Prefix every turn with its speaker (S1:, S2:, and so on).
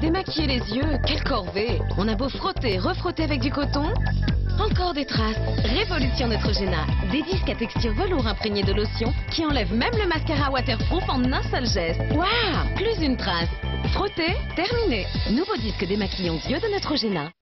S1: démaquiller les yeux, quelle corvée! On a beau frotter, refrotter avec du coton, encore des traces. Révolution Neutrogena, des disques à texture velours imprégnés de lotion qui enlèvent même le mascara waterproof en un seul geste. Waouh! Plus une trace. Frotter, terminé. Nouveau disque démaquillant yeux de Neutrogena.